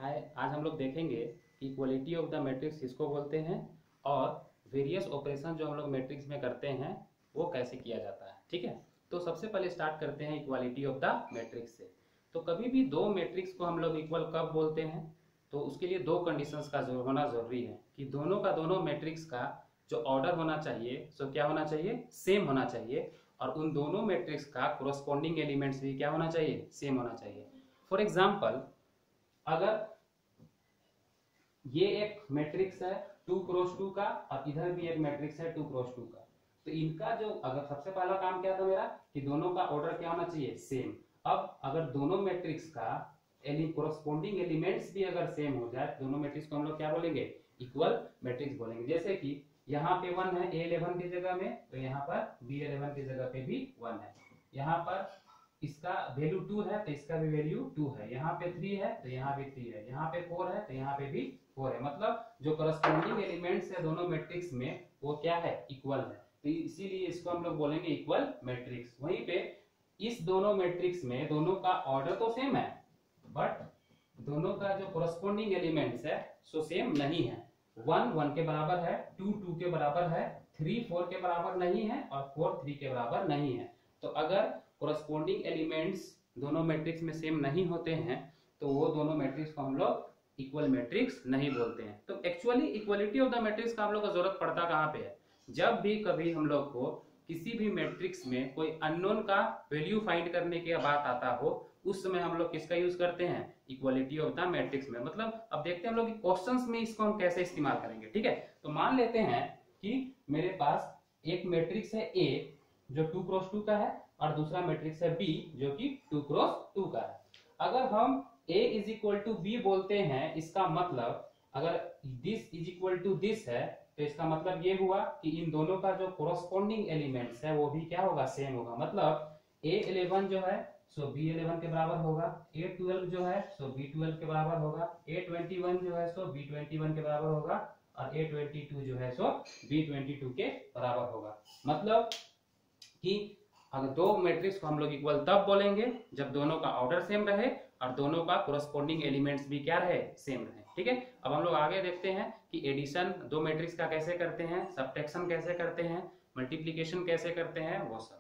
हाय, आज हम लोग देखेंगे कि इक्वलिटी ऑफ द मैट्रिक्स किसको बोलते हैं और वेरियस ऑपरेशन जो हम लोग मैट्रिक्स में करते हैं वो कैसे किया जाता है। ठीक है, तो सबसे पहले स्टार्ट करते हैं इक्वालिटी ऑफ द मैट्रिक्स से। तो कभी भी दो मैट्रिक्स को हम लोग इक्वल कब बोलते हैं, तो उसके लिए दो कंडीशंस का होना जरूरी है कि दोनों का दोनों मैट्रिक्स का जो ऑर्डर होना चाहिए सो क्या होना चाहिए, सेम होना चाहिए, और उन दोनों मैट्रिक्स का कोरस्पॉन्डिंग एलिमेंट्स भी क्या होना चाहिए, सेम होना चाहिए। फॉर एग्जाम्पल, अगर ये एक मैट्रिक्स है 2x2 का और इधर भी एक मैट्रिक्स है 2x2 का, तो इनका जो अगर सबसे पहला काम क्या था मेरा कि दोनों का ऑर्डर क्या होना चाहिए, सेम। अब अगर दोनों मैट्रिक्स का कोरस्पॉन्डिंग एलिमेंट्स भी अगर सेम हो जाए, दोनों मैट्रिक्स को हम लोग क्या बोलेंगे, इक्वल मैट्रिक्स बोलेंगे। जैसे कि यहाँ पे 1 है A11 की जगह में, तो यहाँ पर B11 की जगह पे भी 1 है। यहाँ पर इसका वैल्यू 2 है तो इसका भी वैल्यू 2 है। यहाँ पे 3 है तो यहाँ भी 3 है। यहाँ पे 4 है तो यहाँ पे भी 4 है। मतलब जो करस्पॉन्डिंग एलिमेंट्स है दोनों मैट्रिक्स में वो क्या है, इक्वल है। तो इसीलिए इसको हम लोग बोलेंगे इक्वल मैट्रिक्स। वहीं पे इस दोनों मैट्रिक्स में दोनों का ऑर्डर तो सेम है, बट दोनों का जो करस्पॉन्डिंग एलिमेंट्स है सो सेम नहीं है। 1 1 के बराबर है, 2 2 के बराबर है, 3 4 के बराबर नहीं है और 4 3 के बराबर नहीं है। तो अगर कोरस्पॉन्डिंग एलिमेंट्स दोनों मैट्रिक्स में सेम नहीं होते हैं तो वो दोनों मैट्रिक्स को हम लोग इक्वल मैट्रिक्स नहीं बोलते हैं। तो actually equality of the matrix का हम लोग को जरूरत पड़ता कहाँ पे है, जब भी कभी हम लोग को किसी भी मैट्रिक्स में कोई अननोन का वैल्यू फाइंड करने की बात आता हो, उस समय हम लोग किसका यूज करते हैं, इक्वलिटी ऑफ द मैट्रिक्स में। मतलब अब देखते हैं हम लोग क्वेश्चंस में इसको हम कैसे इस्तेमाल करेंगे। ठीक है, तो मान लेते हैं कि मेरे पास एक मैट्रिक्स है A जो 2x2 का है और दूसरा मैट्रिक्स है B जो कि 2x2 का है। अगर हम A is equal to B बोलते हैं, इसका मतलब अगर this is equal to this है तो इसका मतलब ये हुआ कि इन दोनों का जो कोरस्पॉन्डिंग एलिमेंट्स है वो भी क्या होगा, सेम होगा। मतलब A11 जो है सो B11 के बराबर होगा, A12 जो है सो B12 के बराबर होगा, A21 जो है सो B21 के बराबर होगा और A22 जो है सो B22 के बराबर होगा। मतलब कि अगर दो मैट्रिक्स को हम लोग इक्वल तब बोलेंगे जब दोनों का ऑर्डर सेम रहे और दोनों का कोरस्पॉन्डिंग एलिमेंट्स भी क्या रहे, सेम रहे। ठीक है, अब हम लोग आगे देखते हैं कि एडिशन दो मैट्रिक्स का कैसे करते हैं, सब्ट्रैक्शन कैसे करते हैं, मल्टीप्लिकेशन कैसे करते हैं, वो सब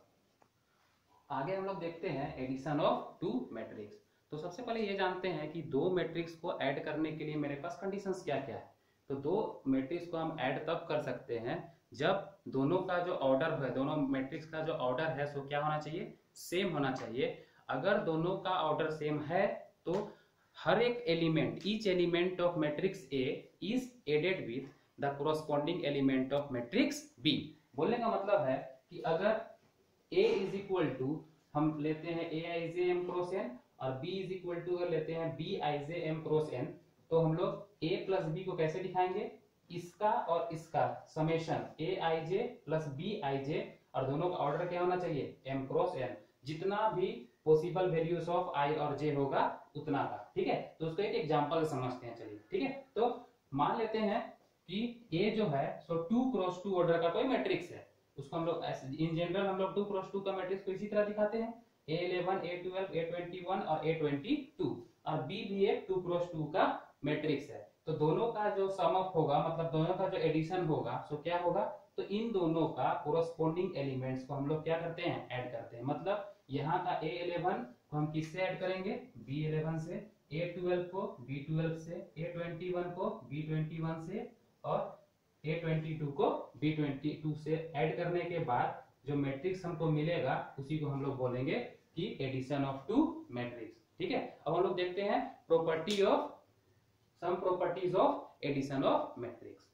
आगे हम लोग देखते हैं। एडिशन ऑफ टू मैट्रिक्स, तो सबसे पहले ये जानते हैं कि दो मैट्रिक्स को ऐड करने के लिए मेरे पास कंडीशंस क्या क्या है। तो दो मैट्रिक्स को हम ऐड तब कर सकते हैं जब दोनों का जो ऑर्डर है, दोनों मैट्रिक्स का जो ऑर्डर है सो क्या होना चाहिए, सेम होना चाहिए। अगर दोनों का ऑर्डर सेम है तो हर एक element, each element of matrix A is added with the corresponding element of matrix B। बोलने का मतलब है कि अगर A इज इक्वल टू हम लेते हैं Aij m क्रॉस n और B इज इक्वल टू अगर लेते हैं Bij m क्रॉस n, तो हम लोग A प्लस B को कैसे दिखाएंगे, इसका और इसका समेशन Aij प्लस Bij, और दोनों का ऑर्डर क्या होना चाहिए, m क्रॉस n। जितना भी पॉसिबल वैल्यूज ऑफ i और j होगा उतना का। ठीक है, तो उसको एक एग्जांपल समझते हैं, चलिए। ठीक है, तो मान लेते हैं कि A जो है सो 2x2 ऑर्डर का कोई मैट्रिक्स है, उसको हम लोग इन जनरल हम लोग 2x2 का मैट्रिक्स को इसी तरह दिखाते हैं, A11 A12 A21 और A22, और B भी एक 2x2 का मैट्रिक्स है। तो दोनों का जो सम अप होगा, मतलब दोनों का जो एडिशन होगा सो क्या होगा, तो इन दोनों का कोरस्पॉन्डिंग एलिमेंट्स को हम लोग क्या करते हैं, ऐड करते हैं। मतलब यहाँ का A11 को हम किससे ऐड करेंगे, B11 से, A12 को B12 से, A21 को B21 से और A22 को B22 से ऐड करने के बाद जो मैट्रिक्स हमको मिलेगा उसी को हम लोग बोलेंगे कि एडिशन ऑफ टू मैट्रिक्स। ठीक है, अब हम लोग देखते हैं property of some properties of addition of matrix.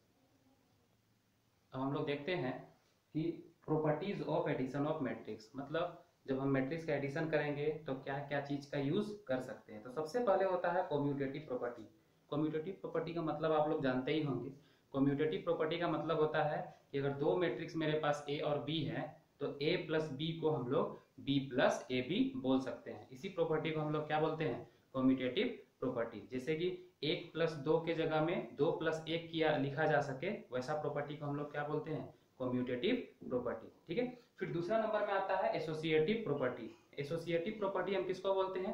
अब हम लोग देखते हैं कि properties of addition of matrix, मतलब जब हम मैट्रिक्स का एडिशन करेंगे तो क्या क्या चीज का यूज कर सकते हैं। तो सबसे पहले होता है कम्यूटेटिव प्रॉपर्टी। कम्यूटेटिव प्रॉपर्टी का मतलब आप लोग जानते ही होंगे। कम्यूटेटिव प्रॉपर्टी का मतलब होता है कि अगर दो मैट्रिक्स मेरे पास A और B है तो A प्लस B को हम लोग B प्लस ए भी बोल सकते हैं। इसी प्रॉपर्टी को हम लोग क्या बोलते हैं, कम्यूटेटिव प्रॉपर्टी। जैसे कि 1 प्लस 2 के जगह में 2 प्लस 1 किया लिखा जा सके, वैसा प्रॉपर्टी को हम लोग क्या बोलते हैं, कम्यूटेटिव प्रॉपर्टी। ठीक है, फिर दूसरा नंबर में आता है एसोसिएटिव प्रॉपर्टी। एसोसिएटिव प्रॉपर्टी हम किसको बोलते हैं,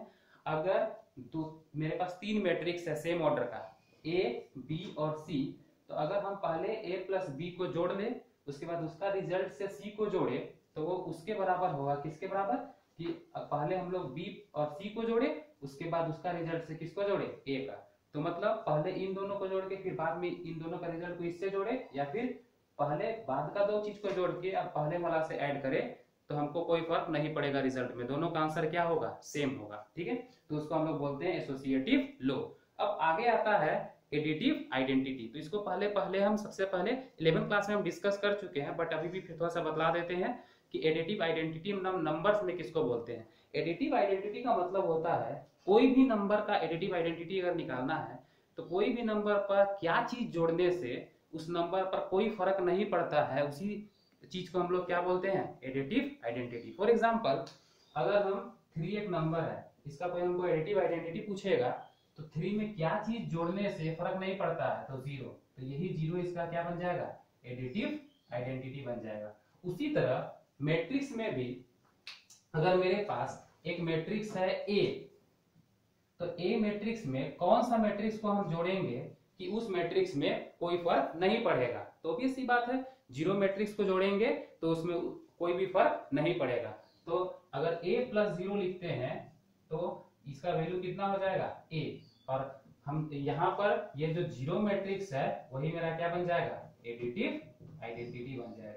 अगर मेरे पास 3 मैट्रिक्स है सेम ऑर्डर का, ए बी और सी, तो अगर हम पहले ए प्लस बी को जोड़ ले, उसके बाद उसका रिजल्ट से सी को जोड़े, तो वो उसके बराबर होगा, किसके बराबर, कि पहले हम लोग बी और सी को जोड़े, उसके बाद उसका रिजल्ट से किसको जोड़े, ए का। तो मतलब पहले इन दोनों को जोड़ के फिर बाद में इन दोनों का रिजल्ट को इससे जोड़े, या फिर पहले बाद का दो चीज को जोड़ के अब पहले वाला से ऐड करे, तो हमको कोई फर्क नहीं पड़ेगा, रिजल्ट में दोनों का आंसर क्या होगा, सेम होगा। ठीक है, तो उसको हम लोग बोलते हैं एसोसिएटिव लॉ। अब आगे आता है एडिटिव आइडेंटिटी। तो इसको पहले हम सबसे पहले 11th क्लास में हम डिस्कस कर चुके हैं, बट अभी भी फिर थोड़ा सा बतला देते हैं कि एडिटिव आइडेंटिटी नंबर्स में किसको बोलते हैं। एडिटिव आइडेंटिटी का मतलब होता है कोई भी नंबर का एडिटिव आइडेंटिटी अगर निकालना है, तो कोई भी नंबर पर क्या चीज जोड़ने से उस नंबर पर कोई फर्क नहीं पड़ता है, उसी चीज को हम लोग क्या बोलते हैं, एडिटिव आइडेंटिटी। फॉर एग्जाम्पल, अगर हम 3 एक नंबर है, इसका कोई हमको एडिटिव आइडेंटिटी पूछेगा, तो 3 में क्या चीज जोड़ने से फर्क नहीं पड़ता है, तो 0, तो यही 0 इसका क्या बन जाएगा, एडिटिव आइडेंटिटी बन जाएगा। उसी तरह मैट्रिक्स में भी अगर मेरे पास एक मैट्रिक्स है ए, तो ए मैट्रिक्स में कौन सा मैट्रिक्स को हम जोड़ेंगे कि उस मैट्रिक्स में कोई फर्क नहीं पड़ेगा, तो ऑब्वियस सी बात है 0 मैट्रिक्स को जोड़ेंगे तो उसमें कोई भी फर्क नहीं पड़ेगा। तो अगर a प्लस 0 लिखते हैं तो इसका वैल्यू कितना हो जाएगा, a, और हम यहाँ पर ये जो 0 मैट्रिक्स है वही मेरा क्या बन जाएगा, एडिटिव आइडेंटिटी बन जाएगा।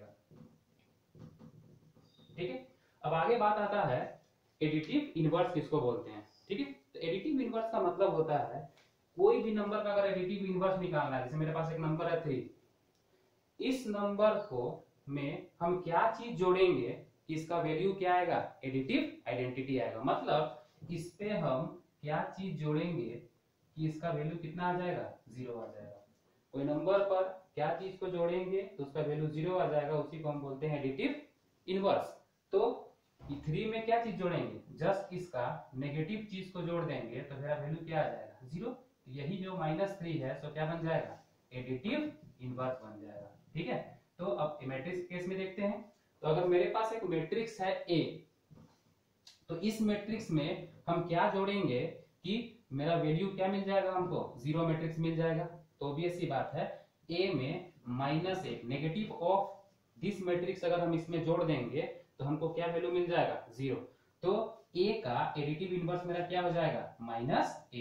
ठीक है, अब आगे बात आता है एडिटिव इनवर्स किसको बोलते हैं। ठीक है, तो एडिटिव इनवर्स का मतलब होता है कोई भी नंबर का अगर एडिटिव इनवर्स निकालना है, जैसे मेरे पास एक नंबर है 3, इस नंबर को में हम क्या चीज जोड़ेंगे, इसका वैल्यू क्या आएगा, एडिटिव आइडेंटिटी आएगा। मतलब इस पे हम क्या चीज जोड़ेंगे कि इसका वैल्यू कितना आ जाएगा, 0 आ जाएगा। कोई नंबर पर क्या चीज को जोड़ेंगे तो उसका वैल्यू 0 आ जाएगा, उसी को हम बोलते हैं एडिटिव इनवर्स। तो 3 में क्या चीज जोड़ेंगे, जस्ट इसका नेगेटिव चीज को जोड़ देंगे तो मेरा वैल्यू क्या आ जाएगा, 0। यही जो -3 है सो क्या बन जाएगा, एडिटिव इनवर्स बन जाएगा। ठीक है, तो अब मैट्रिक्स केस में देखते हैं। तो अगर मेरे पास एक मैट्रिक्स है ए, तो इस मैट्रिक्स में हम क्या जोड़ेंगे कि मेरा वैल्यू क्या मिल जाएगा, हमको 0 मैट्रिक्स मिल जाएगा। तो ऑब्वियस सी बात है ए में -1 नेगेटिव ऑफ दिस मैट्रिक्स अगर हम इसमें जोड़ देंगे तो हमको क्या वैल्यू मिल जाएगा, 0। तो ए का एडिटिव इनवर्स मेरा क्या हो जाएगा, -a,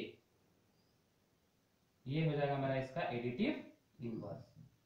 ये हो जाएगा मेरा इसका एडिटिव इनवर्स।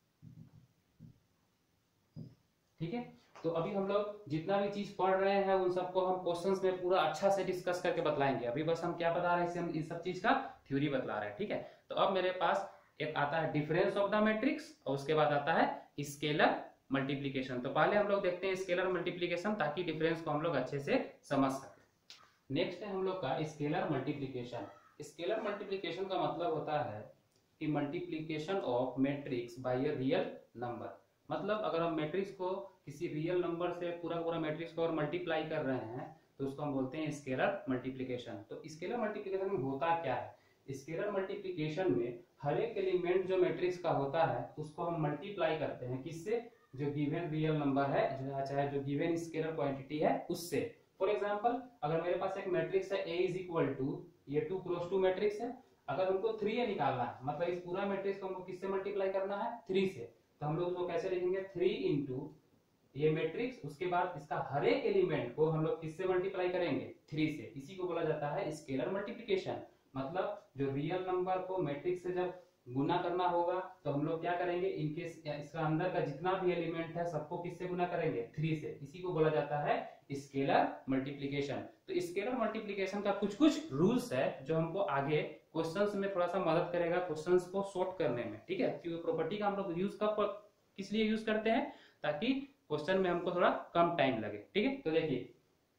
ठीक है, तो अभी हम लोग जितना भी चीज पढ़ रहे हैं उन सबको हम क्वेश्चंस में पूरा अच्छा से डिस्कस करके बतलाएंगे। अभी बस हम क्या बता रहे हैं, हम इस सब चीज का थ्योरी बतला रहे हैं। ठीक है, तो अब मेरे पास एक आता है डिफरेंस ऑफ द मैट्रिक्स और उसके बाद आता है स्केलर मल्टीप्लीकेशन। तो पहले हम लोग देखते हैं स्केलर मल्टीप्लीकेशन, ताकि डिफरेंस को हम लोग अच्छे से समझ सके। नेक्स्ट है हम लोग का स्केलर मल्टीप्लीकेशन। स्केलर मल्टीप्लीकेशन का मतलब होता है कि multiplication of matrix by a real number. मतलब अगर हम मैट्रिक्स को किसी रियल नंबर से पूरा मैट्रिक्स को और मल्टीप्लाई कर रहे हैं तो उसको हम बोलते हैं स्केलर मल्टीप्लीकेशन। तो स्केलर मल्टीप्लीकेशन में होता क्या है, स्केलर मल्टीप्लीकेशन में हर एक एलिमेंट जो मैट्रिक्स का होता है उसको हम मल्टीप्लाई करते हैं, किससे, जो गिवन रियल नंबर है, जो चाहे जो गिवन स्केलर क्वांटिटी है उससे। फॉर एग्जांपल, अगर मेरे पास एक मैट्रिक्स है A = ये 2 × 2 मैट्रिक्स है, अगर हमको 3A निकालना है, मतलब इस पूरा मैट्रिक्स को हमको किससे मल्टीप्लाई करना है, 3 से, तो हम लोग उसको कैसे लिखेंगे, 3 × ये मैट्रिक्स, उसके बाद इसका हर एक एलिमेंट को हम लोग किससे मल्टीप्लाई करेंगे, 3 से। इसी को बोला जाता है स्केलर मल्टीप्लिकेशन। मतलब जो रियल नंबर को मैट्रिक्स से जब गुना करना होगा तो हम लोग क्या करेंगे, इनके इसका अंदर का जितना भी एलिमेंट है सबको किससे गुना करेंगे, 3 से। इसी को बोला जाता है स्केलर मल्टीप्लिकेशन। तो स्केलर मल्टीप्लिकेशन का कुछ रूल्स है जो हमको आगे क्वेश्चंस में थोड़ा सा मदद करेगा क्वेश्चंस को सॉर्ट करने में। ठीक है, क्योंकि प्रॉपर्टी का हम लोग यूज किस लिए यूज करते हैं, ताकि क्वेश्चन में हमको थोड़ा कम टाइम लगे। ठीक है, तो देखिए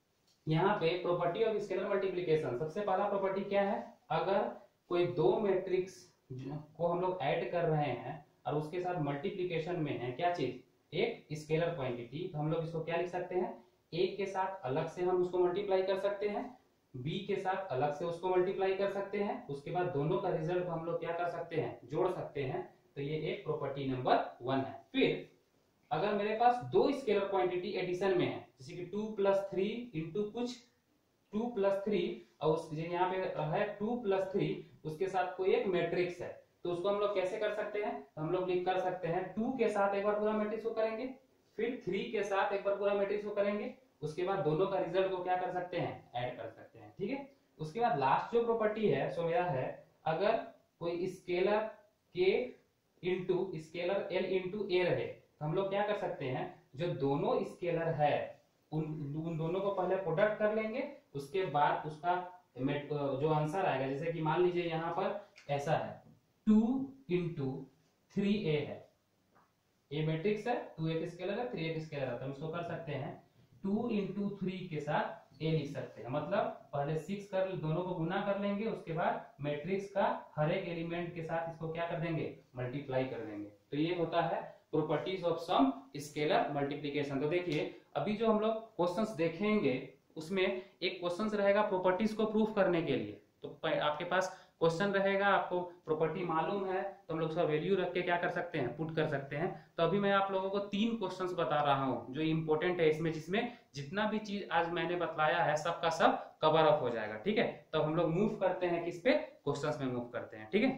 यहाँ पे प्रॉपर्टी ऑफ स्केलर मल्टीप्लिकेशन, सबसे पहला प्रॉपर्टी क्या है, अगर कोई 2 मैट्रिक्स को हम लोग ऐड कर रहे हैं और उसके साथ मल्टीप्लिकेशन में है क्या चीज, एक स्केलर क्वांटिटी, तो हम लोग इसको क्या लिख सकते हैं, ए के साथ अलग से हम उसको मल्टीप्लाई कर सकते हैं, बी के साथ अलग से उसको मल्टीप्लाई कर सकते हैं, उसके बाद दोनों का रिजल्ट हम लोग क्या कर सकते हैं, जोड़ सकते हैं। तो ये एक प्रॉपर्टी नंबर 1 है। फिर अगर मेरे पास 2 स्केलर क्वांटिटी एडिशन में है, जैसे कि 2 + 3 × कुछ 2+3 और उस यहाँ पे है 2+3, उसके साथ कोई एक मैट्रिक्स है, तो उसको हम लोग कैसे कर सकते हैं? हम लोग लिख कर सकते हैं 2 के साथ एक बार पूरा मैट्रिक्स को करेंगे, फिर 3 के साथ एक बार पूरा मैट्रिक्स को करेंगे, उसके बाद दोनों का रिजल्ट को क्या कर सकते हैं? ऐड कर सकते हैं। ठीक है, उसके बाद लास्ट जो प्रॉपर्टी है सो मेरा है, अगर कोई scalar K into scalar L into A रहे तो हम लोग क्या कर सकते हैं? जो दोनों स्केलर है उन दोनों को पहले प्रोडक्ट कर लेंगे, उसके बाद उसका जो आंसर आएगा, जैसे कि मान लीजिए यहाँ पर ऐसा है 2 इंटू 3a है, ए मैट्रिक्स है, 2 एक स्केलर है, 3 एक स्केलर है, तो हम इसको कर सकते हैं 2 इंटू 3 के साथ ए लिख सकते हैं। मतलब पहले 6 कर दोनों को गुना कर लेंगे, उसके बाद मैट्रिक्स का हर एक एलिमेंट के साथ इसको क्या कर देंगे? मल्टीप्लाई कर देंगे। तो ये होता है properties of some scalar multiplication. तो देखिए अभी जो हम लोग क्वेश्चंस देखेंगे उसमें एक क्वेश्चन रहेगा प्रॉपर्टीज को प्रूफ करने के लिए, तो आपके पास क्वेश्चन रहेगा, आपको प्रॉपर्टी मालूम है तो हम लोग उसका वैल्यू रख के क्या कर सकते हैं? पुट कर सकते हैं। तो अभी मैं आप लोगों को 3 क्वेश्चंस बता रहा हूं जो इंपॉर्टेंट है इसमें, जिसमें जितना भी चीज आज मैंने बताया है सबका सब कवर अप हो जाएगा। ठीक है, तो हम लोग मूव करते हैं किस पे? क्वेश्चंस में मूव करते हैं। ठीक है,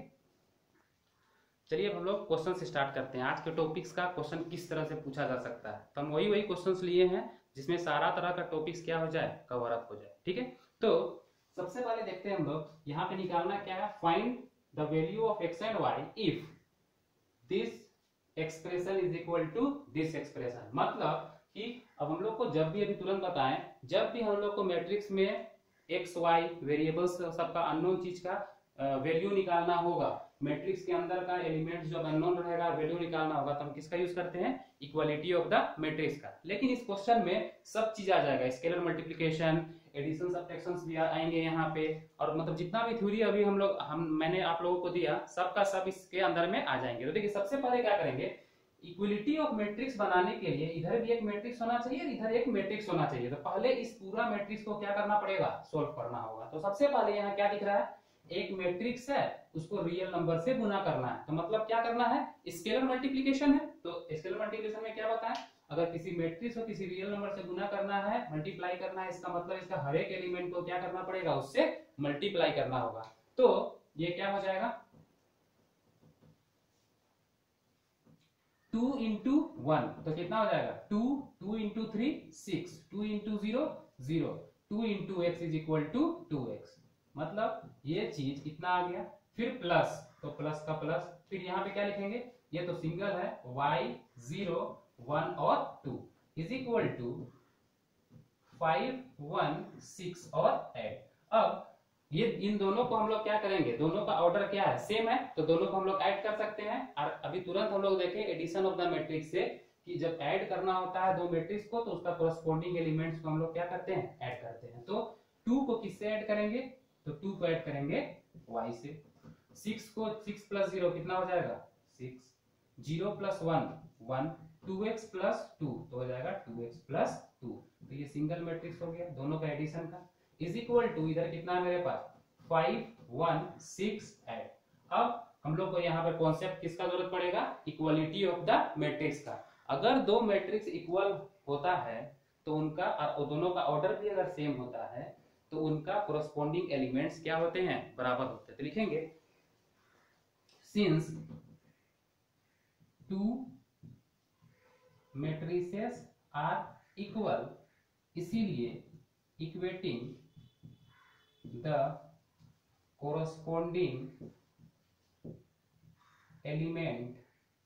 चलिए अब हम लोग क्वेश्चन से स्टार्ट करते हैं। आज के टॉपिक्स का क्वेश्चन किस तरह से पूछा जा सकता है, तो हम वही क्वेश्चंस लिए हैं जिसमें सारा तरह का टॉपिक्स क्या हो जाए? कवर अप हो जाए। ठीक है, तो सबसे पहले देखते हैं हम लोग, यहाँ पे निकालना क्या है? Find the value of X and Y if this expression is equal to this expression. मतलब कि अब हम लोग को जब भी, अभी तुरंत बताएं, जब भी हम लोग को मैट्रिक्स में एक्स वाई वेरिएबल्स सबका अननोन चीज का वैल्यू निकालना होगा, मैट्रिक्स के अंदर का एलिमेंट्स जो अननोन रहेगा वैल्यू निकालना होगा, तो हम किसका यूज करते हैं? इक्वालिटी ऑफ द मैट्रिक्स का। लेकिन इस क्वेश्चन में सब चीज आ जाएगा, स्केलर मल्टीप्लिकेशन, एडिशन सब्ट्रैक्शंस भी आएंगे यहाँ पे, और मतलब जितना भी थ्योरी अभी मैंने आप लोगों को दिया सबका सब इसके अंदर में आ जाएंगे। तो देखिए सबसे पहले क्या करेंगे? इक्वलिटी ऑफ मैट्रिक्स बनाने के लिए इधर भी एक मैट्रिक्स होना चाहिए, इधर एक मैट्रिक्स होना चाहिए। तो पहले इस पूरा मैट्रिक्स को क्या करना पड़ेगा? सोल्व करना होगा। तो सबसे पहले यहाँ क्या दिख रहा है? एक मैट्रिक्स है, उसको रियल नंबर से गुना करना है। तो मतलब क्या करना है? स्केलर मल्टीप्लिकेशन है। तो स्केलर मल्टीप्लिकेशन में क्या बताएं? अगर किसी मैट्रिक्स को किसी रियल नंबर से गुना करना है, मल्टीप्लाई करना है, इसका मतलब इसका हर एक एलिमेंट को क्या करना पड़ेगा? उससे मल्टीप्लाई करना होगा। तो ये क्या हो जाएगा? 2 इंटू 1 तो कितना हो जाएगा? 2, 2 into 3 6, 2 into 0 0, 2 into X is equal to 2x। मतलब ये चीज इतना आ गया। फिर प्लस, तो प्लस का प्लस, फिर यहाँ पे क्या लिखेंगे? ये तो सिंगल है, y 0 1 और 2 इज इक्वल टू 5 1 6 और 8। अब ये इन दोनों को हम लोग क्या करेंगे? दोनों का ऑर्डर क्या है? सेम है, तो दोनों को हम लोग ऐड कर सकते हैं। और अभी तुरंत हम लोग देखें एडिशन ऑफ द मैट्रिक्स से कि जब ऐड करना होता है दो मैट्रिक्स को तो उसका कोरस्पोंडिंग एलिमेंट्स को हम लोग क्या करते हैं? ऐड करते हैं। तो 2 को किससे ऐड करेंगे? तो 2 को ऐड करेंगे y से। 6 को 6 प्लस 0 कितना हो जाएगा? 6, 0 प्लस 1 1, 2x प्लस 2 तो हो जाएगा 2x प्लस 2। तो ये सिंगल मैट्रिक्स हो गया दोनों का एडिशन का, इज इक्वल टू इधर कितना है मेरे पास? 5 1 6 8। अब हम लोग को यहाँ पर कॉन्सेप्ट किसका जरूरत पड़ेगा? इक्वालिटी ऑफ द मैट्रिक्स का। अगर दो मैट्रिक्स इक्वल होता है तो उनका दोनों का ऑर्डर भी अगर सेम होता है तो उनका कोरस्पोंडिंग एलिमेंट्स क्या होते हैं? बराबर होते हैं। तो लिखेंगे since two matrices are equal, इसीलिए equating the corresponding element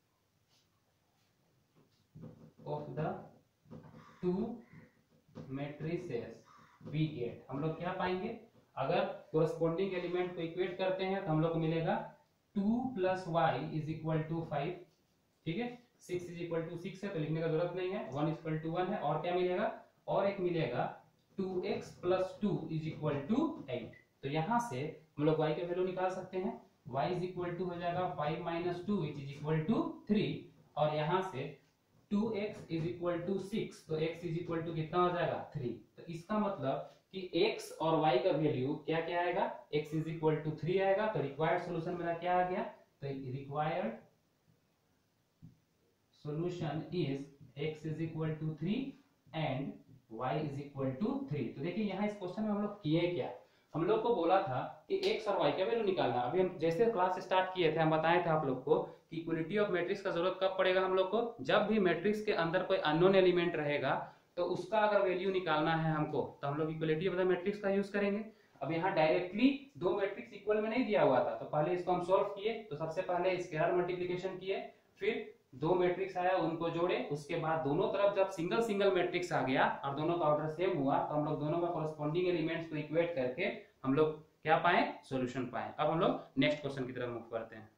of the two matrices we get, हम लोग क्या पाएंगे? अगर कोरस्पोंडिंग एलिमेंट को इक्वेट करते हैं तो हम लोग को मिलेगा 2 plus Y is equal to 5। ठीक है, 6 इज इक्वल टू 6 है तो लिखने का जरूरत नहीं है, 1 इज इक्वल टू 1 है। और क्या मिलेगा? और एक मिलेगा 2x plus 2 is equal to 8। तो यहां से हम लोग y के वैल्यू निकाल सकते हैं। y इज इक्वल टू हो जाएगा 5 माइनस 2 इज इक्वल टू 3, और यहां से 2x इज इक्वल टू 6 तो x इज इक्वल टू कितना हो जाएगा? 3। तो इसका मतलब कि x और y का वैल्यू क्या क्या आएगा? x इज इक्वल टू 3 आएगा। तो रिक्वायर्ड सॉल्यूशन मेरा क्या आ गया? तो required solution is x is equal to 3 and y is equal to 3। तो देखिए यहाँ इस क्वेश्चन में हम लोग किए क्या, हम लोग को बोला था कि x और y का वैल्यू निकालना। अभी हम जैसे क्लास स्टार्ट किए थे हम बताए थे आप लोग को कि इक्वलिटी ऑफ मैट्रिक्स का जरूरत कब पड़ेगा हम लोग को, जब भी मैट्रिक्स के अंदर कोई अननोन एलिमेंट रहेगा तो उसका अगर वैल्यू निकालना है हमको तो हम लोग इक्वलिटी ऑफ द मैट्रिक्स का यूज करेंगे। अब यहाँ डायरेक्टली दो मैट्रिक्स इक्वल में नहीं दिया हुआ था, तो पहले इसको हम सॉल्व किए। तो सबसे पहले स्केलर मल्टीप्लिकेशन किए, फिर दो मैट्रिक्स आया उनको जोड़े, उसके बाद दोनों तरफ जब सिंगल सिंगल मैट्रिक्स आ गया और दोनों का ऑर्डर सेम हुआ तो हम लोग दोनों का कॉरेस्पॉन्डिंग एलिमेंट्स को इक्वेट करके हम लोग क्या पाए, सॉल्यूशन पाए। अब हम लोग नेक्स्ट क्वेश्चन की तरफ मूव करते हैं।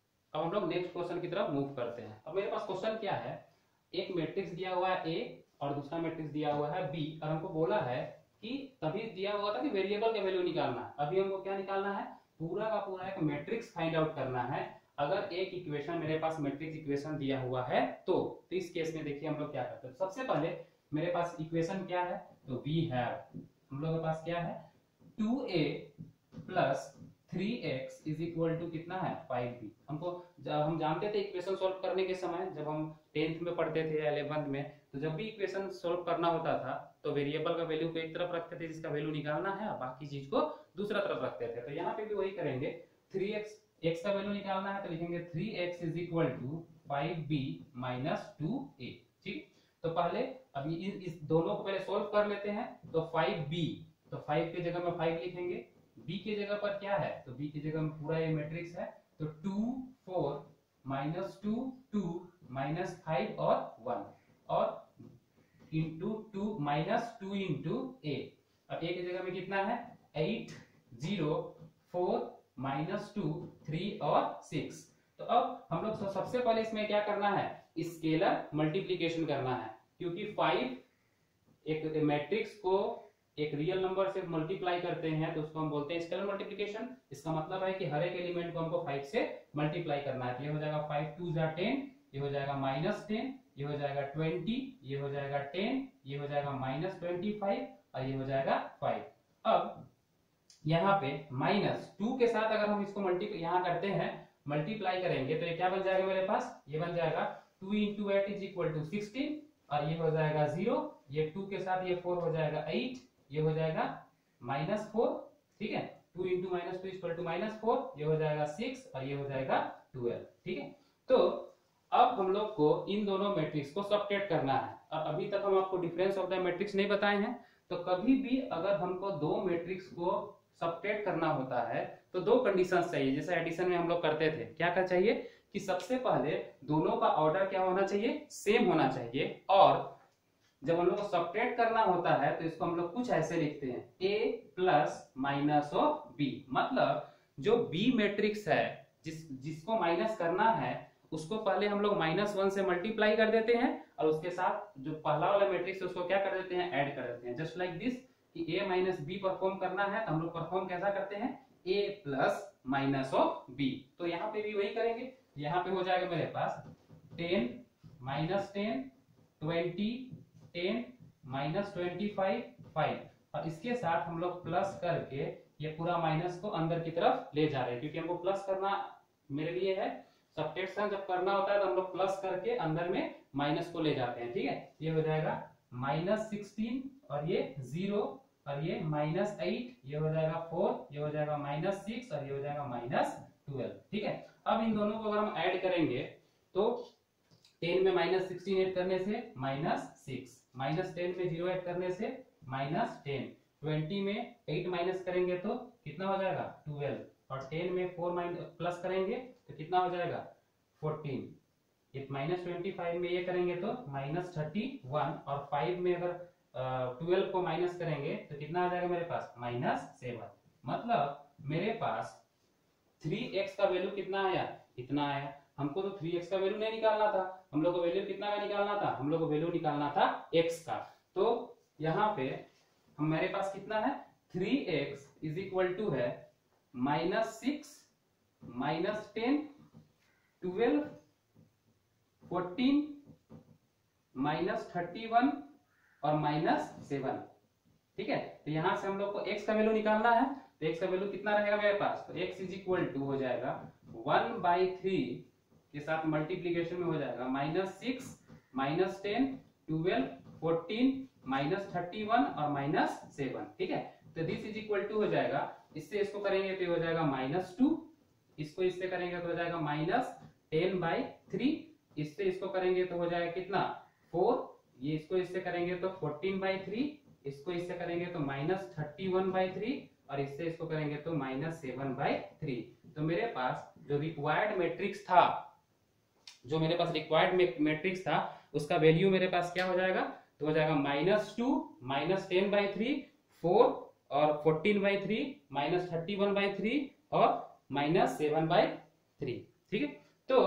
अब मेरे पास क्वेश्चन क्या है, एक मैट्रिक्स दिया हुआ है A और दूसरा मैट्रिक्स दिया हुआ है B और हमको बोला है कि तभी दिया हुआ था कि वेरिएबल का वैल्यू निकालना है। अभी हमको क्या निकालना है, पूरा का पूरा एक मैट्रिक्स फाइंड आउट करना है। अगर एक इक्वेशन मेरे पास मैट्रिक्स इक्वेशन दिया हुआ है तो इस केस में देखिए हम लोग क्या करते हैं। सबसे पहले मेरे पास इक्वेशन क्या है, तो वी हैव, हम लोग के पास क्या है 2a plus 3x is equal to कितना है 5b। हमको जब हम जानते थे इक्वेशन सॉल्व करने के समय, जब हम 10th में पढ़ते थे या 11th में, तो जब भी इक्वेशन सॉल्व करना होता था तो वेरिएबल का वैल्यू को एक तरफ रखते थे जिसका वैल्यू निकालना है और बाकी चीज को दूसरा तरफ रखते थे। तो यहाँ पे भी वही करेंगे, 3x x का वैल्यू निकालना है तो लिखेंगे 3x is equal to 5b minus 2a। ठीक, तो पहले अभी इस दोनों को पहले सॉल्व कर लेते हैं। तो 5b, तो 5 की जगह में 5 लिखेंगे, b की जगह पर क्या है, तो b की जगह में पूरा ये मैट्रिक्स है, तो 2 4 माइनस 2 2 माइनस 5 और 1 और इंटू 2 माइनस 2 इंटू a। अब a की जगह में कितना है 8 0 4 माइनस 2 3 और 6। तो अब हम लोग सबसे पहले इसमें क्या करना है, स्केलर मल्टीप्लिकेशन करना है, क्योंकि 5 एक मैट्रिक्स को एक रियल नंबर से मल्टीप्लाई करते हैं तो उसको हम बोलते हैं स्केलर मल्टीप्लिकेशन। इसका मतलब है कि हर एक एलिमेंट को हमको 5 से मल्टीप्लाई करना है। तो ये हो जाएगा 5 2 10, ये हो जाएगा माइनस 10, ये हो जाएगा 20, ये हो जाएगा 10, ये हो जाएगा माइनस 25 और ये हो जाएगा 5। अब यहाँ पे माइनस 2 के साथ अगर हम इसको मल्टीप्लाई यहाँ करते हैं, मल्टीप्लाई करेंगे तो ये क्या बन जाएगा मेरे पास, ये बन जाएगा 2 इंटू 8 इज इक्वल टू 16 और ये हो जाएगा 0, ये 2 के साथ ये 4 हो जाएगा 8, ये हो जाएगा माइनस 4। ठीक है, 2 into minus 2 equal to minus 4, ये हो जाएगा 6 और ये हो जाएगा 12। ठीक है, तो अब हम लोग को इन दोनों मैट्रिक्स को सबट्रैक्ट करना है। अब अभी तक हम आपको डिफरेंस ऑफ द मैट्रिक्स नहीं बताए हैं, तो कभी भी अगर हमको दो मैट्रिक्स को सबट्रैक्ट करना होता है तो दो कंडीशंस चाहिए, जैसे एडिशन में हम लोग करते थे। क्या क्या चाहिए कि सबसे पहले दोनों का ऑर्डर क्या होना चाहिए, सेम होना चाहिए। और जब हम लोग को सबट्रैक्ट करना होता है तो इसको हम लोग कुछ ऐसे लिखते हैं, a plus minus of b। मतलब जो b मैट्रिक्स है जिसको माइनस करना है उसको पहले हम लोग -1 से मल्टीप्लाई कर देते हैं और उसके साथ जो पहला वाला मैट्रिक्स है उसको क्या कर देते हैं, ऐड कर देते हैं। जस्ट लाइक दिस कि a माइनस बी परफॉर्म करना है तो हम लोग परफॉर्म कैसा करते हैं, a plus minus of b। तो यहाँ पे भी वही करेंगे, यहाँ पे हो जाएगा मेरे पास 10 माइनस 10 20 10 माइनस 25 5 और इसके साथ हम लोग प्लस करके ये पूरा माइनस को अंदर की तरफ ले जा रहे हैं, क्योंकि हमको प्लस करना मेरे लिए है। सबट्रैक्शन जब करना होता है तो हम लोग प्लस करके अंदर में माइनस को ले जाते हैं। ठीक है, ये हो जाएगा माइनस 16 और ये 0 और ये माइनस 8, ये हो जाएगा 4, ये हो जाएगा माइनस 6 और ये हो जाएगा माइनस 12। ठीक है, अब इन दोनों को अगर हम ऐड करेंगे तो 10 में माइनस 16 ऐड करने से माइनस 6, माइनस 10 में 0 ऐड करने से माइनस 10, 20 में 8 माइनस करेंगे तो कितना हो जाएगा 12 और 10 में 4 प्लस करेंगे तो कितना हो जाएगा 14। ये माइनस 25 में ये करेंगे तो माइनस 31 और 5 में अगर 12 को माइनस करेंगे तो कितना आ जाएगा मेरे पास माइनस 7। मतलब मेरे पास 3x का वैल्यू कितना आया, इतना आया। हमको तो 3x का वैल्यू नहीं निकालना था, हम लोग को वैल्यू कितना का निकालना था, हम लोग को वैल्यू निकालना था x का। तो यहाँ पे हमारे पास कितना है 3x इज इक्वल टू है -6 -10 12 14 -31 और -7। ठीक है, तो यहां से हम लोग को x का वैल्यू निकालना है, तो x का वैल्यू कितना रहेगा मेरे पास, तो x इज इक्वल टू हो जाएगा 1/3 के साथ मल्टीप्लीकेशन में हो जाएगा -6 -10 12 14 -31 और -7, ठीक है। तो दिस इज इक्वल टू हो जाएगा, इससे इसको करेंगे तो हो जाएगा -2, इसको इससे करेंगे तो हो जाएगा -10/3, इससे इसको करेंगे तो हो जाएगा कितना 4, ये इसको इससे करेंगे तो 14/3, इसको इससे करेंगे तो -31/3 और इससे इसको करेंगे तो -7/3। तो मेरे पास जो रिक्वायर्ड मैट्रिक्स था, जो मेरे पास रिक्वायर्ड मैट्रिक्स था, उसका वैल्यू मेरे पास क्या हो जाएगा, तो हो जाएगा -2, -10/3, 4 और 14/3, -31/3 और -7/3, ठीक है। तो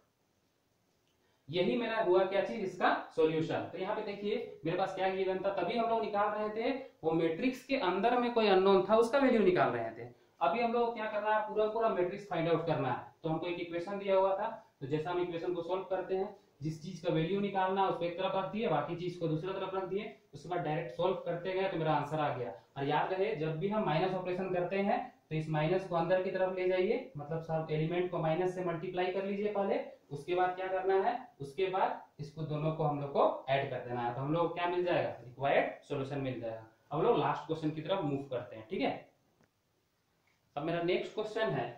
यही मेरा हुआ क्या चीज, इसका सॉल्यूशन। तो यहाँ पे देखिए मेरे पास क्या गिवन था, तभी हम लोग निकाल रहे थे वो मैट्रिक्स के अंदर में कोई अननोन था, उसका वैल्यू निकाल रहे थे। अभी हम लोग क्या करना है, पूरा पूरा मैट्रिक्स फाइंड आउट करना है। तो हमको एक इक्वेशन दिया हुआ था, तो जैसा हम इक्वेशन को सोल्व करते हैं, जिस चीज का वैल्यू निकालना है उसको एक तरफ रख दिए, बाकी चीज को दूसरी तरफ रख दिए, उसके बाद डायरेक्ट सोल्व करते गए तो मेरा आंसर आ गया। और याद रहे जब भी हम माइनस ऑपरेशन करते हैं तो इस माइनस को अंदर की तरफ ले जाइए, मतलब सब एलिमेंट को माइनस से मल्टीप्लाई कर लीजिए पहले, उसके बाद क्या करना है, उसके बाद इसको दोनों को हम लोग को ऐड कर देना है, तो हम लोग क्या मिल जाएगा, रिक्वायर्ड सॉल्यूशन मिल जाएगा। अब लोग लास्ट क्वेश्चन की तरफ मूव करते हैं, ठीक है। अब मेरा नेक्स्ट क्वेश्चन है,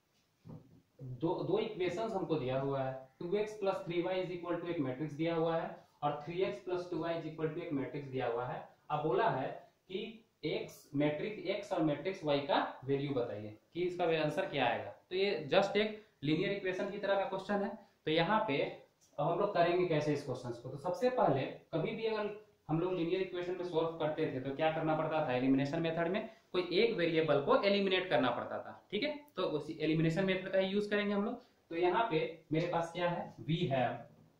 दो इक्वेशंस हमको दिया हुआ है, 2x + 3y = एक मैट्रिक्स दिया हुआ है और 3x + 2y = एक मैट्रिक्स दिया हुआ है। अब बोला है कि मैट्रिक्स x और मैट्रिक्स y का वैल्यू बताइए कि इसका आंसर क्या आएगा। तो ये जस्ट एक लीनियर इक्वेशन की तरह का क्वेश्चन है। तो यहाँ पे अब हम लोग करेंगे कैसे इस क्वेश्चन को, तो सबसे पहले कभी भी अगर हम लोग लीनियर इक्वेशन में सॉल्व करते थे तो क्या करना पड़ता था, एलिमिनेशन मेथड में कोई एक वेरिएबल को एलिमिनेट करना पड़ता था, ठीक है। तो उसी एलिमिनेशन मेथड का यूज करेंगे हम लोग। तो यहाँ पे मेरे पास क्या है, वी हैव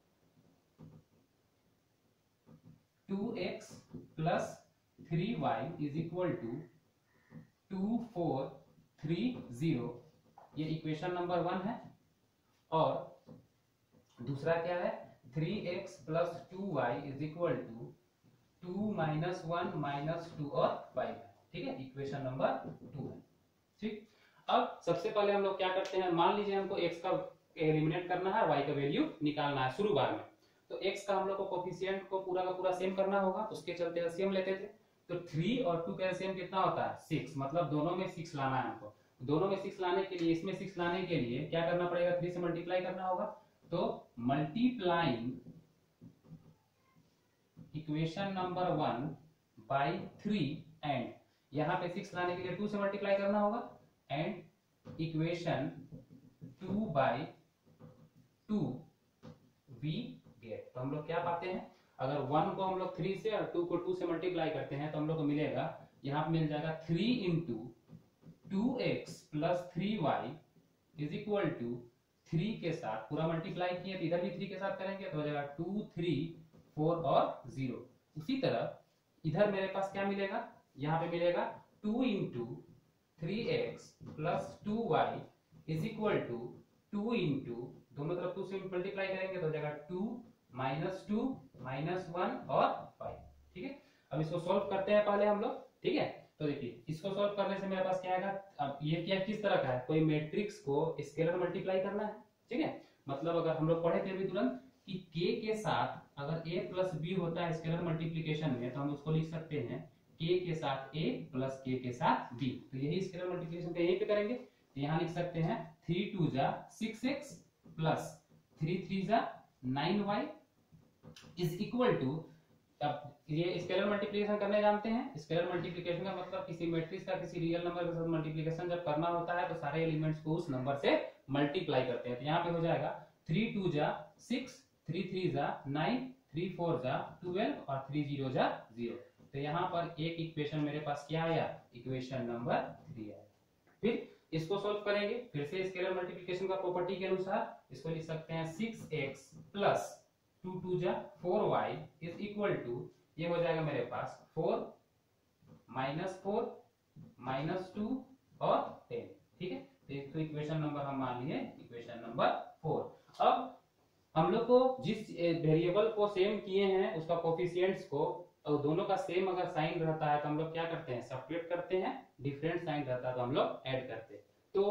2x + 3y = 2, 4, 3, 0, ये इक्वेशन नंबर 1 है। और दूसरा क्या है, 3x + 2y = 2, -1, -2 और 5 है, ठीक है, इक्वेशन नंबर 2 है, ठीक। अब सबसे पहले हम लोग क्या करते हैं, मान लीजिए हमको x का एलिमिनेट करना है, y का वैल्यू निकालना है शुरू बार में। तो x का हम लोग को कोफिशिएंट को पूरा का पूरा सेम करना होगा, उसके चलते एलसीएम लेते थे। तो 3 और 2 का एलसीएम कितना होता है, 6, मतलब दोनों में 6 लाना है हमको। दोनों में 6 लाने के लिए, इसमें 6 लाने के लिए क्या करना पड़ेगा, 3 से मल्टीप्लाई करना होगा। तो multiplying equation number 1 by 3 and यहाँ पे 6 लाने के लिए 2 से मल्टीप्लाई करना होगा, एंड इक्वेशन 2/2 वी गेट। तो हम लोग क्या पाते हैं, अगर 1 को हम लोग 3 से और 2 को 2 से मल्टीप्लाई करते हैं तो हम लोग को मिलेगा, यहाँ पे मिल जाएगा 3 × 2x + 3y = 3 के साथ पूरा मल्टीप्लाई किए, तो इधर भी 3 के साथ करेंगे तो हो जाएगा 2, 3, 4 और 0। उसी तरह इधर मेरे पास क्या मिलेगा, यहाँ पे मिलेगा 2 × 3x + 2y = 2 × दोनों तरफ 2 से मल्टीप्लाई करेंगे तो हो जाएगा 2, -2, -1 और 5, ठीक है। अब इसको सॉल्व करते हैं पहले हम लोग, ठीक है। तो देखिए इसको सॉल्व करने से मेरे पास क्या आएगा, अब ये क्या किस तरह का है, कोई मैट्रिक्स को स्केलर मल्टीप्लाई करना है, ठीक है। मतलब अगर हम लोग पढ़े थे अभी तुरंत कि k के साथ अगर a + b होता है स्केलर मल्टीप्लिकेशन में, तो हम उसको लिख सकते हैं k के साथ a + k के साथ b। तो यही स्केलर मल्टीप्लिकेशन पे यहीं पे करेंगे। तो यहाँ लिख सकते हैं 3 × 2 = 6x + 3 × 3 = 9y = अब ये स्केलर मल्टीप्लिकेशन करने जानते हैं। स्केलर मल्टीप्लिकेशन का मतलब किसी मैट्रिक्स का किसी रियल नंबर के साथ मल्टीप्लिकेशन जब करना होता है तो सारे एलिमेंट्स को उस नंबर से मल्टीप्लाई करते हैं। तो यहाँ पे हो जाएगा 3 × 2 = 6, 3 × 3 = 9, 3 × 4 = 12 और 3 × 0 = 0। तो यहाँ पर एक इक्वेशन मेरे पास क्या आया, इक्वेशन नंबर 3 आया। फिर इसको सोल्व करेंगे, फिर से स्केलर मल्टीप्लिकेशन का प्रॉपर्टी के अनुसार इसको लिख सकते हैं 6x + 2 × 2 = 4y = ये हो जाएगा मेरे पास 4, -4, -2 और 10, ठीक है। तो इक्वेशन नंबर हम मान लिए इक्वेशन नंबर 4। अब हम लोग को जिस वेरिएबल को सेम किए हैं उसका कोफिशिएंट्स को, और दोनों का सेम अगर साइन रहता है तो हम लोग क्या करते हैं, सब्ट्रैक्ट करते हैं, डिफरेंट साइन रहता है तो हम लोग ऐड करते हैं। तो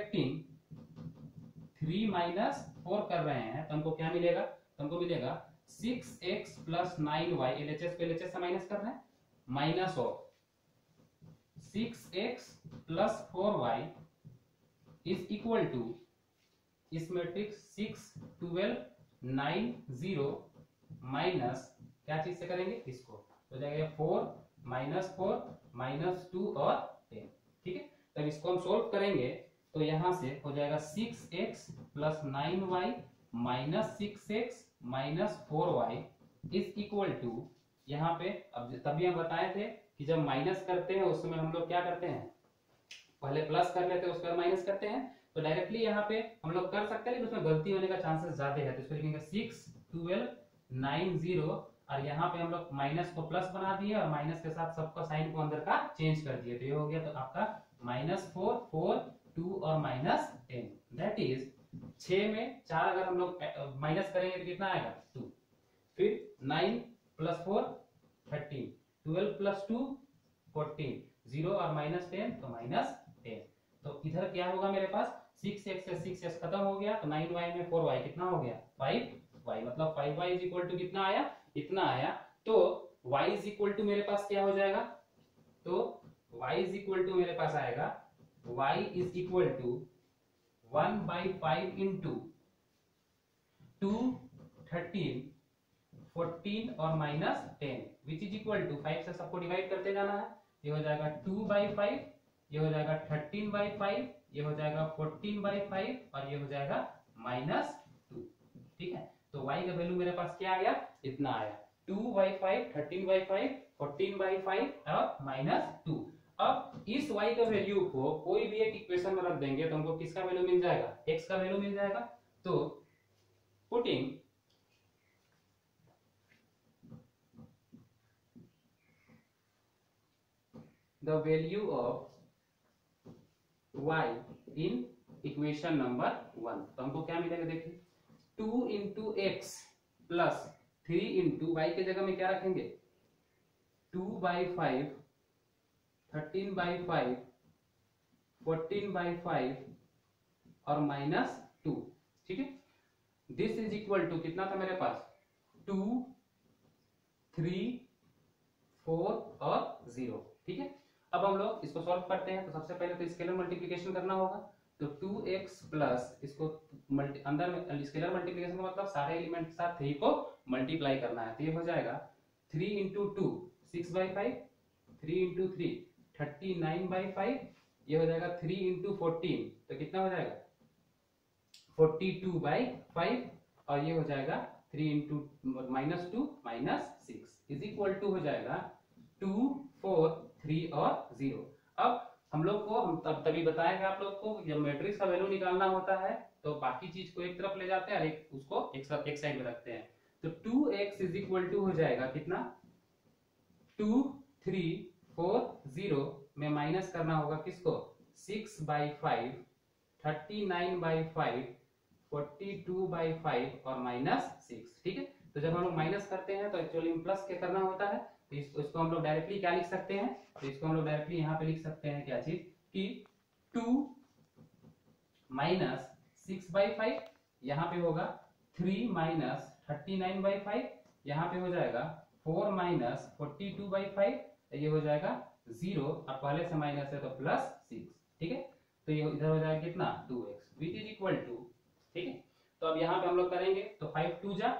सब्ट्रैक्टिंग 3 - 4 कर रहे हैं तो हमको क्या मिलेगा, तो हमको मिलेगा 6x प्लस 9y, LHS को LHS से माइनस करना है, minus of 6x plus 4y is equal to इस मैट्रिक्स 6 12 9 0 माइनस क्या चीज से करेंगे, इसको हो जाएगा 4 -4 -2 और 10। ठीक है, तब इसको हम सोल्व करेंगे तो यहां से हो जाएगा 6x plus 9y minus 6x minus 4y is equal to, यहाँ पे अब तभी हम बताए थे कि जब माइनस करते हैं उस समय हम लोग क्या करते हैं, पहले प्लस कर लेते हैं उसके बाद माइनस करते हैं। तो डायरेक्टली यहाँ पे हम लोग कर सकते हैं, लेकिन उसमें गलती होने का चांसेस ज्यादा है, तो इसको लिखेंगे 6 12 9 0 और यहाँ पे हम लोग माइनस को प्लस बना दिए और माइनस के साथ सबका साइन को अंदर का चेंज कर दिए, तो ये हो गया तो आपका -4 4 2 और -10, दैट इज 6 में 4 अगर हम लोग माइनस करेंगे तो कितना आएगा 2, फिर 9 + 4 13 12 + 2 14 0 और -10 तो -10। तो इधर क्या होगा मेरे पास 6x से 6x खत्म हो गया तो 9y में 4y कितना हो गया 5y, मतलब 5y इज इक्वल टू कितना आया, इतना आया। तो y इज इक्वल टू मेरे पास क्या हो जाएगा, तो y इज इक्वल टू मेरे पास आएगा y is equal to 1/5 into 2 13 14 और -10 विच इज इक्वल टू 5 से सबको डिवाइड करते जाना है, ये हो जाएगा 2/5, ये हो जाएगा 13/5, ये हो जाएगा 14/5 और ये हो जाएगा -2। ठीक है, तो y का वैल्यू मेरे पास क्या आ गया, इतना आया 2/5 13/5 14/5 और -2। अब इस y का वैल्यू को कोई भी एक इक्वेशन में रख देंगे तो हमको किसका वैल्यू मिल जाएगा, x का वैल्यू मिल जाएगा। तो putting the value of y in equation number 1, तो हमको क्या मिलेगा देखिए 2 × x प्लस 3 × y के जगह में क्या रखेंगे 2/5 13/5 14/5 और -2। ठीक है, दिस इज इक्वल टू कितना था मेरे पास 2 3 4 और 0। ठीक है, अब हम लोग इसको सॉल्व करते हैं तो सबसे पहले तो स्केलर मल्टीप्लिकेशन करना होगा, तो 2x प्लस इसको अंदर में स्केलर मल्टीप्लिकेशन का मतलब सारे एलिमेंट के साथ 3 को मल्टीप्लाई करना है, तो ये हो जाएगा 3 × 2 6/5 3 × 3 39/5, ये हो जाएगा 3 × 14 तो कितना हो जाएगा 42/5 और ये हो जाएगा 3 × -2 -6 इज इक्वल टू हो जाएगा 2 4 3 और 0। अब हम लोग को हम तभी बताएंगे आप लोग को जब मैट्रिक्स का वैल्यू निकालना होता है तो बाकी चीज को एक तरफ ले जाते हैं और एक उसको एक साइड में रखते हैं, तो 2x इज इक्वल टू हो जाएगा कितना 2 3 4 0 में माइनस करना होगा किसको 6/5 39/5 42/5 और -6। ठीक है, तो जब हम लोग माइनस करते हैं तो एक्चुअली प्लस के करना होता है, तो इसको हम लोग डायरेक्टली क्या लिख सकते हैं, तो इसको हम लोग डायरेक्टली यहाँ पे लिख सकते हैं क्या चीज कि 2 - 6/5 यहाँ पे होगा 3 - 39/5 यहाँ पे हो जाएगा 4 - 42/5 ये हो जाएगा 0 और पहले से माइनस है तो +6। ठीक है, तो ये इधर हो जाएगा कितना 2x which is equal to. ठीक है, तो अब यहाँ पे हम लोग करेंगे तो 5 2 जा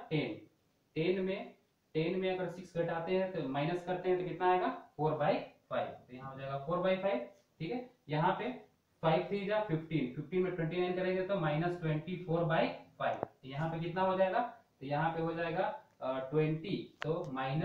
10 में अगर 6 घटाते हैं तो माइनस करते हैं तो कितना आएगा 4/5, तो यहाँ हो जाएगा 4/5। ठीक है, यहाँ पे 5 3 जा 15 में 29 करेंगे तो -24/5, तो यहाँ पे कितना हो जाएगा, तो यहाँ पे हो जाएगा 20 तो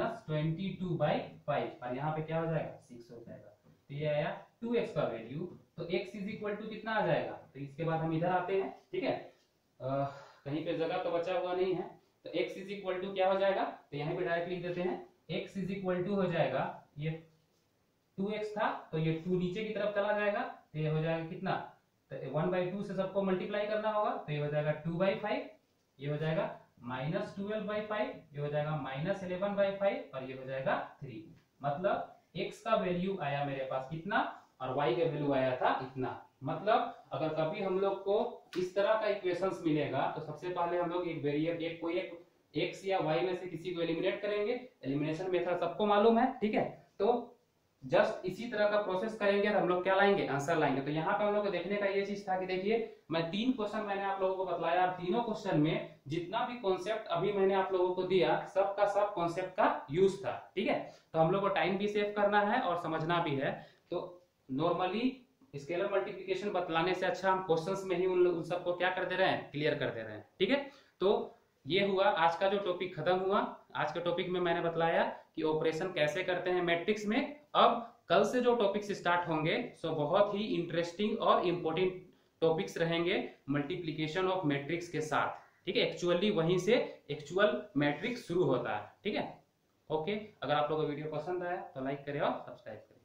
-22/5 और यहाँ पे क्या हो जाएगा 6 हो जाएगा, तो ये आया 2x का वैल्यू। तो x इज इक्वल टू कितना आ जाएगा, तो इसके बाद हम इधर आते हैं। ठीक है, कहीं पे जगह तो बचा हुआ नहीं है, तो x इज इक्वल टू क्या हो जाएगा, तो यहाँ पे डायरेक्ट लिख देते हैं x इज इक्वल टू हो जाएगा ये 2x था तो ये 2 नीचे की तरफ चला जाएगा, तो ये हो जाएगा कितना, तो 1/2 से सबको मल्टीप्लाई करना होगा, तो ये हो जाएगा 2/5, ये हो जाएगा -12/5, ये हो जाएगा -11/5 और ये हो जाएगा 3। मतलब x का वैल्यू आया मेरे पास कितना और y का वैल्यू आया था इतना। मतलब अगर कभी हम लोग को इस तरह का इक्वेशंस मिलेगा तो सबसे पहले हम लोग एक वेरिएबल कोई एक एक्स या वाई में से किसी को एलिमिनेट करेंगे। एलिमिनेशन मेथड सबको मालूम है, ठीक है। तो जस्ट इसी तरह का प्रोसेस करेंगे तो हम लोग क्या लाएंगे, आंसर लाएंगे। तो यहाँ पे हम लोग को देखने का ये चीज था कि देखिए मैं 3 क्वेश्चन मैंने आप लोगों को बतलाया, और तीनों क्वेश्चन में जितना भी कॉन्सेप्ट अभी मैंने आप लोगों को दिया सब का सब कॉन्सेप्ट का यूज था, ठीक है। तो हम लोग को टाइम भी सेव करना है और समझना भी है। तो नॉर्मली स्केलर मल्टीप्लिकेशन बतलाने से अच्छा हम क्वेश्चंस में ही उन सबको क्या कर दे रहे हैं, क्लियर कर दे रहे हैं, ठीक है। तो ये हुआ आज का जो टॉपिक खत्म हुआ। आज के टॉपिक में मैंने बतलाया कि ऑपरेशन कैसे करते हैं मैट्रिक्स में। अब कल से जो टॉपिक्स स्टार्ट होंगे सो बहुत ही इंटरेस्टिंग और इंपॉर्टेंट टॉपिक्स रहेंगे मल्टीप्लिकेशन ऑफ मैट्रिक्स के साथ, ठीक है। एक्चुअली वहीं से एक्चुअल मैट्रिक्स शुरू होता है, ठीक है। ओके, अगर आप लोगों को वीडियो पसंद आया तो लाइक करें और सब्सक्राइब करें।